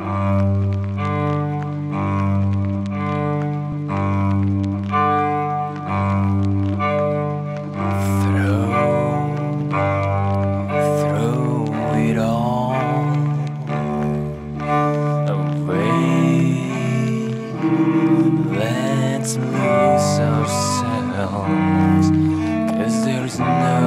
Throw it all away. Let's lose ourselves, 'cause there's no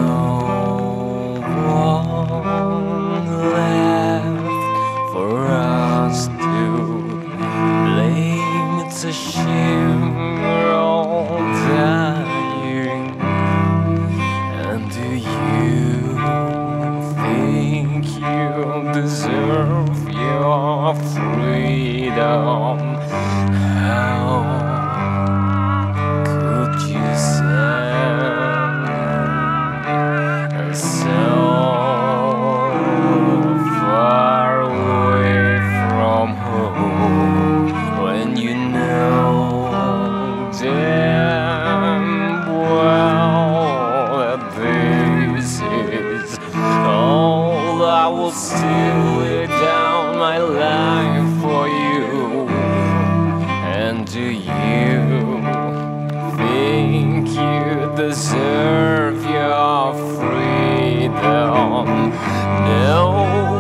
one left for us to blame. It's a shame we're all dying. And do you think you deserve your freedom? How could you send so far away from home when you know damn well that this is all I will still lay down my life for you? And do you think you deserve your freedom? No.